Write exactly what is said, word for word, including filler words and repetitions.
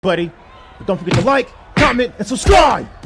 buddy. But don't forget to like, comment, and subscribe!